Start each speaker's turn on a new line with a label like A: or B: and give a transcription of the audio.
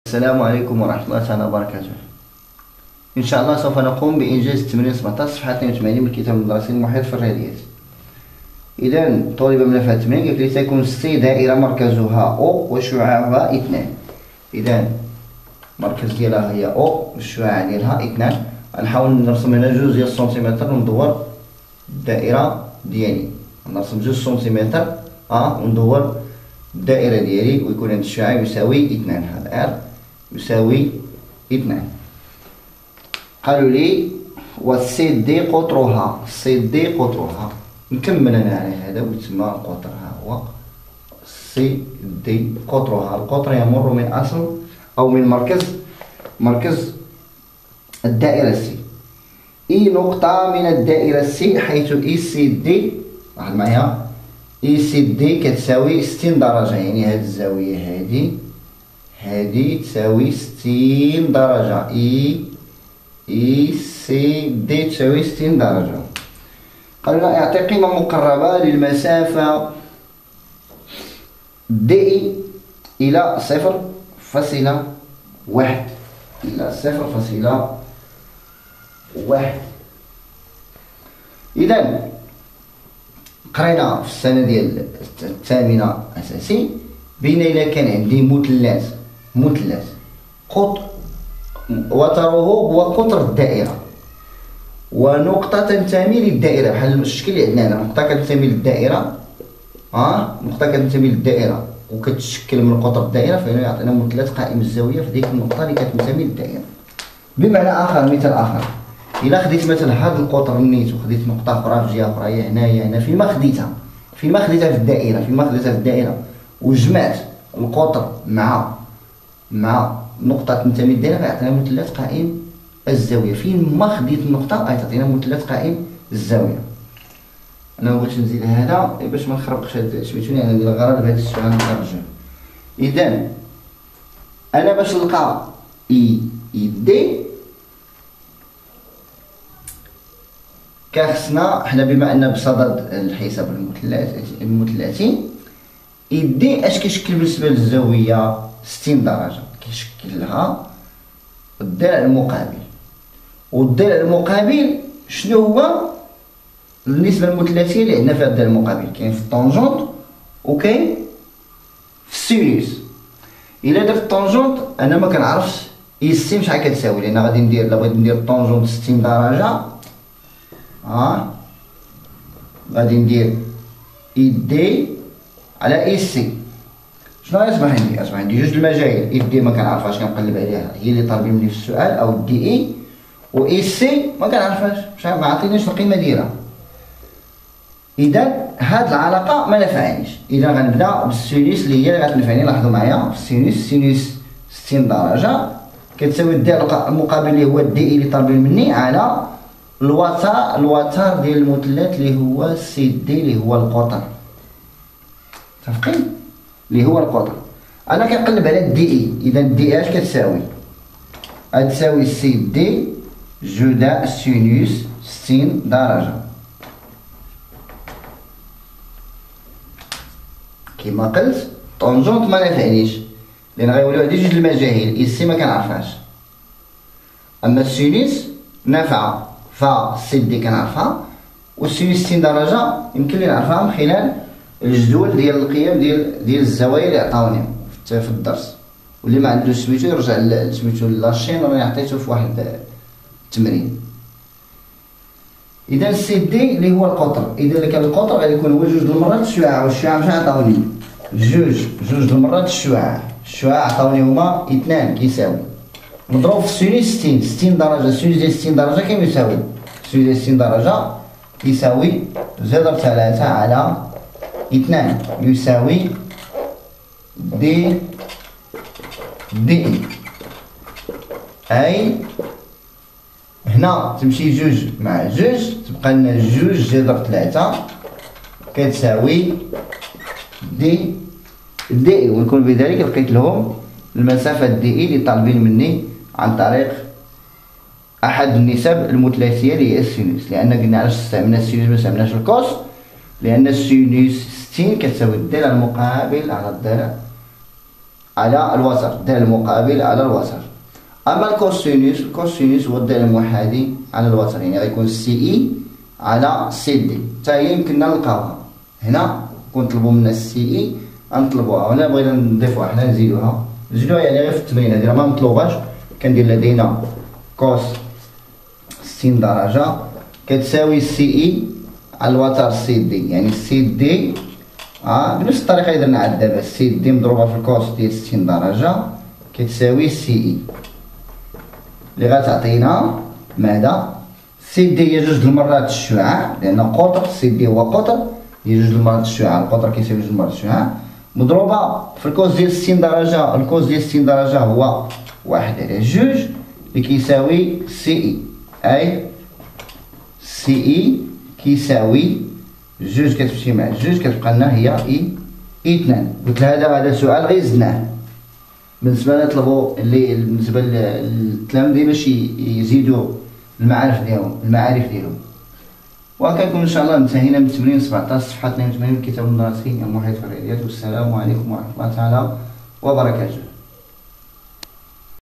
A: السلام عليكم ورحمة الله تعالى وبركاته. إن شاء الله سوف نقوم بإنجاز التمرين 17 صفحة 82 من الكتاب المدرسي المحيط في الرياضيات. إذا طلب من هذا التمرين قالت لي تكون سي دائرة مركزها أو وشعاعها 2. إذا المركز ديالها هي أو والشعاع ديالها 2. غنحاول نرسم هنا 2 ديال السنتيمتر وندور الدائرة ديالي. نرسم 2 سنتيمتر وندور الدائرة ديالي ويكون هذا الشعاع يساوي 2. هذا R يساوي 2. قالوا لي والسي دي قطرها، سي دي قطرها. نكمل انا على هذا ويتسمى القطر. ها هو سي دي قطرها. القطر يمر من اصل او من مركز الدائرة سي. اي نقطة من الدائرة سي حيث اي سي دي، واحد معايا، اي سي دي كتساوي 60 درجة. يعني هاد الزاوية هادي تساوي 60 درجة. اي سي دي تساوي 60 درجة. قالوا لنا اعطي قيمة مقربة للمسافة دي إلى 0.1 إلى 0.1. إذا قرينا في السنة ديال الثامنة أساسي بين إلا كان عندي مثلث قطر وتره هو قطر الدائرة ونقطة تنتمي للدائرة، بحال الشكل اللي عندنا هنا. نقطة كتنتمي للدائرة، نقطة كتنتمي للدائرة وكتشكل من قطر الدائرة، فهنا يعطينا مثلث قائم الزاوية في ديك النقطة اللي كتنتمي للدائرة. بمعنى آخر، مثال آخر، إلا خديت مثلا هذا القطر نيت وخديت نقطة أخرى في جهة أخرى، هي هنا فيما خديتها في الدائرة وجمعت القطر مع نقطة تنتمي للدائرة، غيعطينا مثلث قائم الزاوية. فين ما خديت النقطة غتعطينا مثلث قائم الزاوية. أنا بغيت نزيد هذا باش ما نخربقش هاد سميتوني، أنا ندير الغرض بهاد السؤال نخرجه. إذا أنا باش نلقى إي دي كخصنا حنا بما أن بصدد الحساب المثلثين، إي دي اش كيشكل بالنسبة للزاوية 60 درجة؟ كيشكلها الضلع المقابل. والضلع المقابل شنو هو بالنسبة للمثلثية اللي عندنا فيها الضلع المقابل؟ كاين في الطونجونت وكاين في السينوس. إلا درت الطونجونت أنا ما كنعرفش إي سي شحال كتساوي، لأن غادي ندير، إلا بغيت ندير الطونجونت 60 درجة غادي ندير إي دي على إي سي. شنو غيصبح عندي؟ أصبح عندي جوج المجاهيل. إي دي ما كنعرفهاش، كنقلب عليها، هي اللي طالبين مني في السؤال، أو دي إي. و إي سي ما كنعرفهاش، ما عطينيش القيمة ديالها. إذا هاد العلاقة ما نفعنيش. إذا غنبدا بالسينوس اللي هي اللي غتنفعني. لاحظوا معايا في السينوس 60 درجة كتساوي الضلع المقابل اللي هو دي إي اللي طالبين مني على الوتر ديال المثلث اللي هو سي دي اللي هو القطر. متفقين؟ اللي هو القطر. انا كنقلب على دي اي. اذا دي اش كتساوي؟ غتساوي سي دي جداء السينوس 60 درجة. كما قلت طونجونت ما نفعنيش لان غيوليو عندي جوج المجاهيل. اي سي ما كنعرفهاش، اما السينوس نافعة، فسي دي كنعرفها، والسينوس 60 درجة يمكن لي نعرفها من خلال الجدول ديال القيم ديال الزوايا اللي عطاوني في الدرس. واللي ما عندوش سميتو يرجع سميتو لاشين، راني عطيتو في واحد التمرين. اذا سي دي اللي هو القطر. اذا اللي كان القطر غادي يكون هو جوج المرات الشعاع، والشعاع شحال عطاوني؟ جوج المرات الشعاع عطاوني هما 2 كيساوي مضروب في السينوس 60 درجة. السينوس ديال 60 درجة كم يساوي؟ السينوس ديال 60 درجة يساوي ضرب 3 على 2 يساوي دي إي. أي هنا تمشي جوج مع جوج تبقى لنا جوج ضرب 3 كتساوي دي إي. ونكون بذلك لقيت لهم المسافة دي إي اللي طالبين مني عن طريق أحد النسب المثلثية اللي هي السينوس. لأن قلنا علاش استعملنا السينوس ما استعملناش الكوس؟ لأن السينوس 60 كتساوي الضلع المقابل على الضلع على الوتر، الدال المقابل على الوتر. أما الكوسينوس، الكوسينوس هو الدال المحاذي على الوتر، يعني غيكون سي إي على سي دي، حتى هي يمكننا نلقاوها هنا كنطلبو منا السي إي غنطلبوها، هنا بغينا نضيفوها حنا نزيدوها يعني غير في التمرين هادي راه ما مطلوباش. كندير لدينا كوس 60 درجة كتساوي سي إي على الوتر سي دي، يعني سي دي بنفس الطريقة اللي درنا عاد دابا، سي دي مضروبة في الكوس ديال 60 درجة كتساوي سي إي اللي غتعطينا ماذا؟ سي دي هي جوج المرات الشعاع، لأن قطر سي دي هو قطر، هي جوج المرات الشعاع، القطر كيساوي جوج مرات الشعاع مضروبة في الكوس ديال 60 درجة، الكوس ديال 60 درجة هو 1/2 اللي كيساوي سي إي، أي سي إي كيساوي جوج كتمشي مع جوج كتبقى لنا هي إي 2. قلت هذا سؤال غير زدناه بالنسبة نطلبو اللي بالنسبة للتلاميذ باش يزيدوا المعارف ديالهم. وكنكون ان شاء الله انتهينا من تمرين 17 صفحة 82 من الكتاب المدرسي المحيط في الرياضيات. والسلام عليكم ورحمة الله تعالى وبركاته.